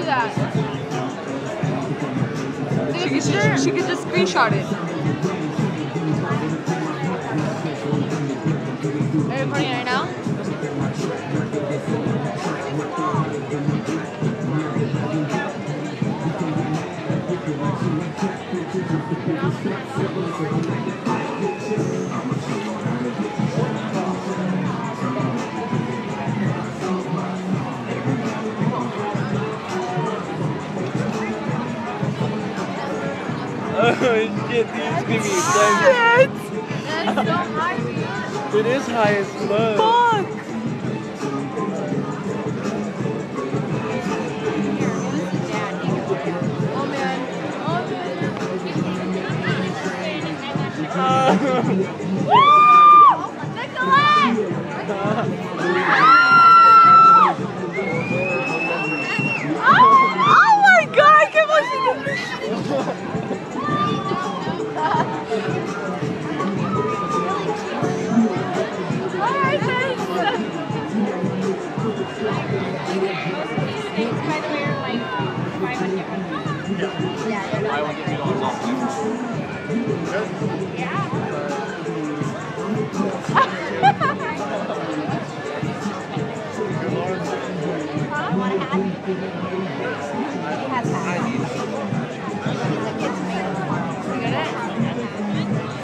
that. She could just screenshot it. Are you recording right now? Oh shit, these give me Shit! That's so high for you. It is high as fuck. Fuck! Oh man. Oh my god, I can't believe this! I will give you $2 off. Yeah.